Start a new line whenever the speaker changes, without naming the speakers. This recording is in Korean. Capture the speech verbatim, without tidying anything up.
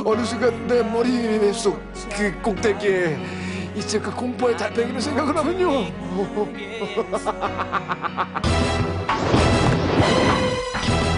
어느 순간 내 머릿속 그 꼭대기에 이제 그 공포의 달팽이를 생각을 하면요.